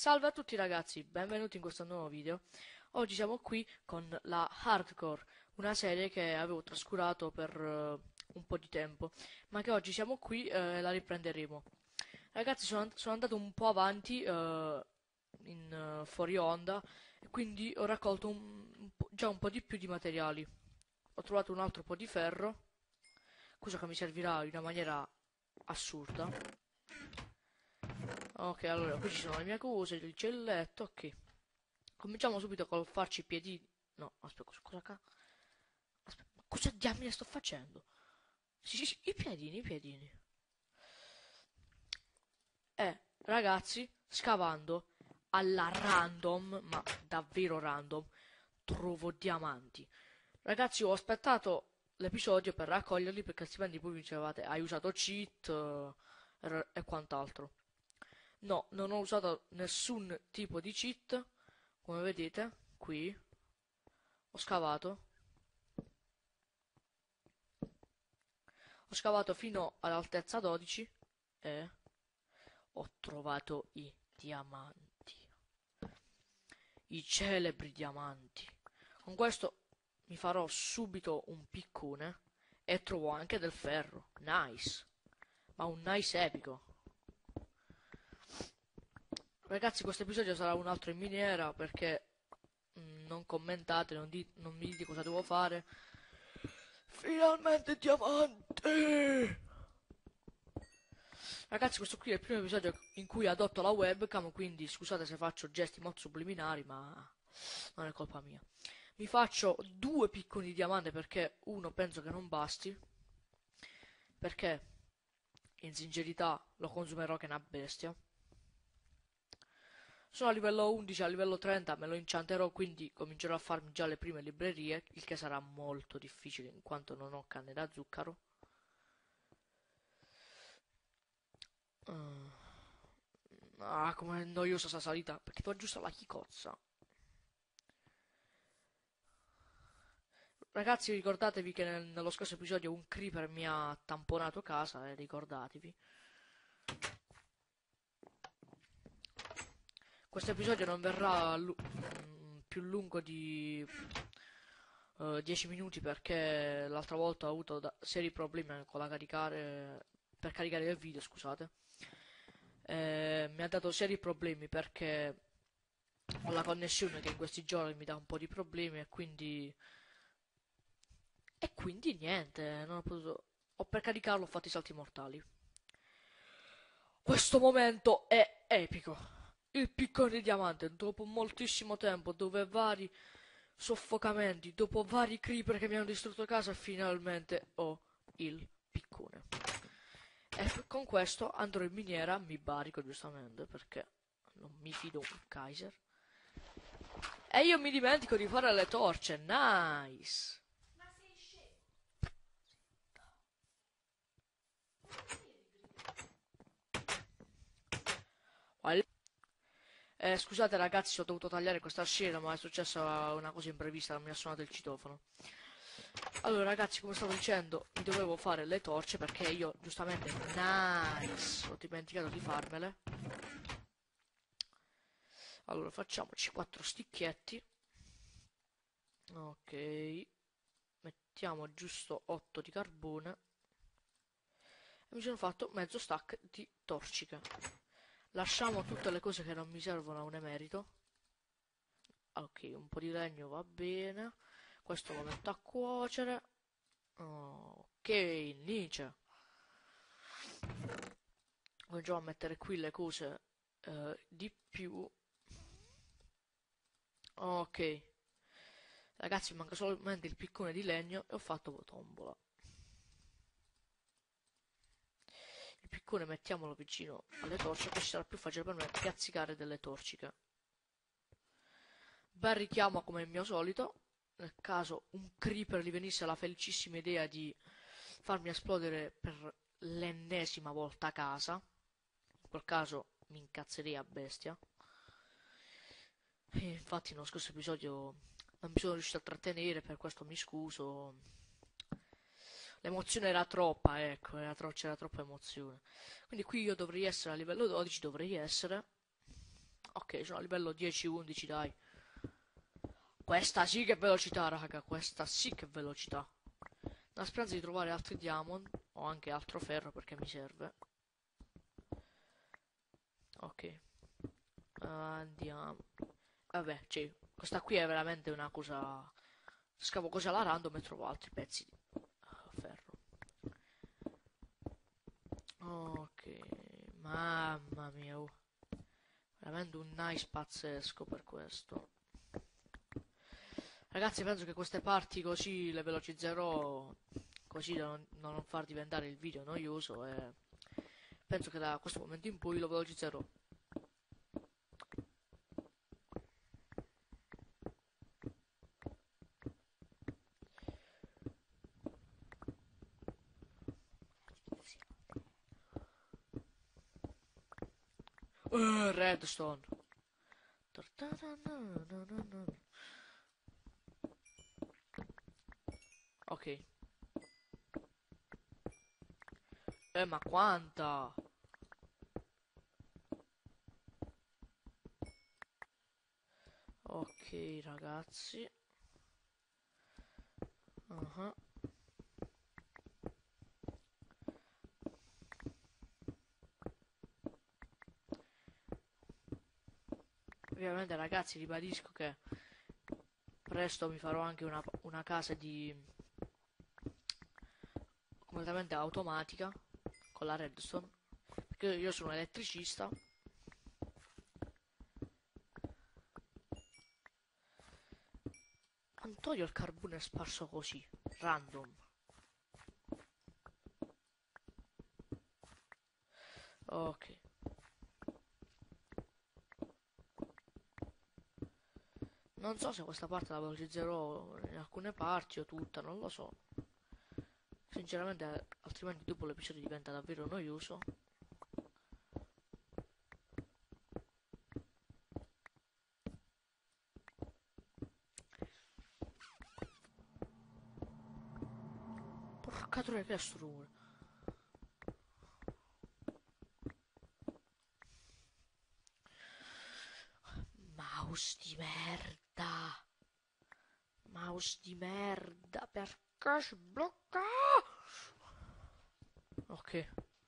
Salve a tutti ragazzi, benvenuti in questo nuovo video. Oggi siamo qui con la Hardcore, una serie che avevo trascurato per un po' di tempo, ma che oggi siamo qui e la riprenderemo. Ragazzi, sono andato un po' avanti in fuori onda e quindi ho raccolto già un po' di più di materiali. Ho trovato un altro po' di ferro, cosa che mi servirà in una maniera assurda. Ok, allora, qui ci sono le mie cose, il letto, ok. Cominciamo subito col farci i piedini. No, aspetta, aspetta, ma cosa diamine sto facendo? Sì, sì, sì, i piedini, i piedini. Ragazzi, scavando alla random, ma davvero random, trovo diamanti. Ragazzi, ho aspettato l'episodio per raccoglierli perché altrimenti poi mi dicevate hai usato cheat e quant'altro. No, non ho usato nessun tipo di cheat. Come vedete, qui ho scavato. Ho scavato fino all'altezza 12 e ho trovato i diamanti. I celebri diamanti. Con questo mi farò subito un piccone e trovo anche del ferro. Nice. Ma un nice epico. Ragazzi, questo episodio sarà un altro in miniera perché non commentate, non mi dite cosa devo fare. Finalmente diamanti! Ragazzi, questo qui è il primo episodio in cui adotto la webcam, quindi scusate se faccio gesti molto subliminari, ma non è colpa mia. Mi faccio due picconi diamanti perché uno penso che non basti, perché in sincerità lo consumerò che è una bestia. Sono a livello 11, a livello 30 me lo incianterò, quindi comincerò a farmi già le prime librerie, il che sarà molto difficile in quanto non ho canne da zucchero. Mm. Ah, come noiosa sta salita, perché tu aggiusta la chicozza. Ragazzi, ricordatevi che nello scorso episodio un creeper mi ha tamponato casa, ricordatevi. Questo episodio non verrà più lungo di 10 minuti perché l'altra volta ho avuto seri problemi con la caricare, per caricare il video, scusate. Mi ha dato seri problemi perché ho la connessione che in questi giorni mi dà un po' di problemi e quindi niente, non ho potuto. Ho per caricarlo ho fatto i salti mortali. Questo momento è epico. Il piccone di diamante, dopo moltissimo tempo, dove vari soffocamenti, dopo vari creeper che mi hanno distrutto casa, finalmente ho il piccone. E con questo andrò in miniera, mi barico giustamente, perché non mi fido un Kaiser. E io mi dimentico di fare le torce, nice! Scusate ragazzi, ho dovuto tagliare questa scena, ma è successa una cosa imprevista, mi ha suonato il citofono. Allora ragazzi, come stavo dicendo, mi dovevo fare le torce perché io, giustamente, nice, ho dimenticato di farmele. Allora, facciamoci 4 sticchietti. Ok, mettiamo giusto 8 di carbone. E mi sono fatto mezzo stack di torciche. Lasciamo tutte le cose che non mi servono a un emerito. Ok, un po' di legno va bene. Questo lo metto a cuocere. Ok, Nietzsche. Cominciamo a mettere qui le cose di più. Ok. Ragazzi, manca solamente il piccone di legno e ho fatto tombola. Il piccone mettiamolo vicino alle torce, così sarà più facile per me piazzicare delle torciche. Bel richiamo come il mio solito. Nel caso un creeper gli venisse la felicissima idea di farmi esplodere per l'ennesima volta casa, in quel caso mi incazzerei a bestia. E infatti nello scorso episodio non mi sono riuscito a trattenere, per questo mi scuso. L'emozione era troppa, ecco, c'era troppa emozione. Quindi qui io dovrei essere a livello 12, dovrei essere. Ok, sono a livello 10-11, dai. Questa sì che è velocità, raga, questa sì che è velocità. La speranza di trovare altri diamond o anche altro ferro perché mi serve. Ok, andiamo. Vabbè, cioè, questa qui è veramente una cosa. Scavo così alla random e trovo altri pezzi di ferro. Ok, mamma mia, veramente un nice pazzesco per questo. Ragazzi, penso che queste parti così le velocizzerò, così da non far diventare il video noioso, e penso che da questo momento in poi lo velocizzerò. Redstone. Ok. Ma quanta? Ok, ragazzi. Uh-huh. Ovviamente, ragazzi, ribadisco che presto mi farò anche una casa di completamente automatica con la redstone. Perché io sono un elettricista. Non toglio il carbone sparso così, random. Ok. Non so se questa parte la velocizzerò in alcune parti o tutta, non lo so. Sinceramente, altrimenti dopo l'episodio diventa davvero noioso. Porca troia, che è sto rumore? Mouse di merda. Mouse di merda, perché si blocca? Ok.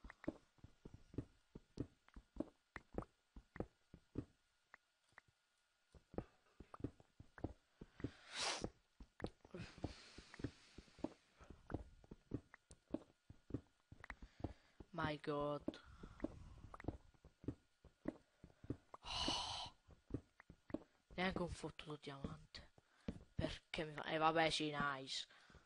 My god. Neanche un fottuto diamante. Perché mi fa. Vabbè, sì, nice.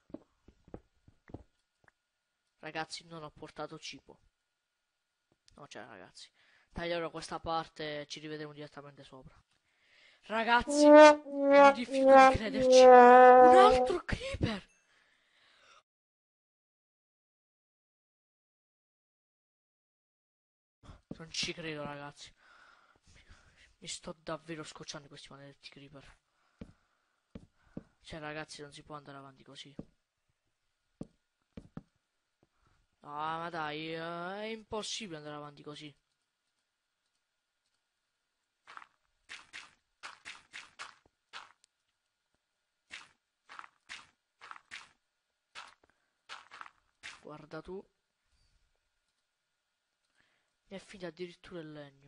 Ragazzi, non ho portato cibo. No, cioè, ragazzi. Taglierò questa parte e ci rivedremo direttamente sopra. Ragazzi, ho difficoltà di crederci. Un altro creeper! Non ci credo, ragazzi. Mi sto davvero scocciando di questi maledetti creeper. Cioè, ragazzi, non si può andare avanti così. No, ma dai, è impossibile andare avanti così. Guarda tu. Mi affida addirittura il legno.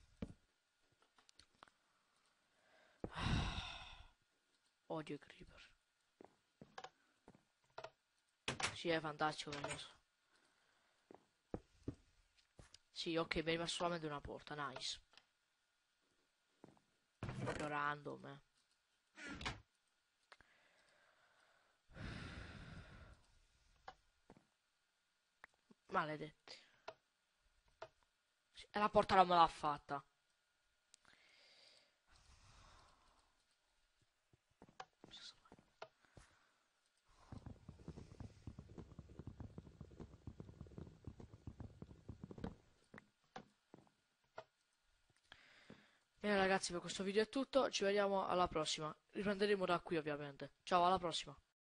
Odio i creeper. Sì, è fantastico la cosa. Sì, ok, mi è rimasta solamente una porta, nice. Proprio random, eh. Maledetti. Sì, e la porta non me l'ha fatta. Bene ragazzi, per questo video è tutto, ci vediamo alla prossima. Riprenderemo da qui ovviamente. Ciao, alla prossima.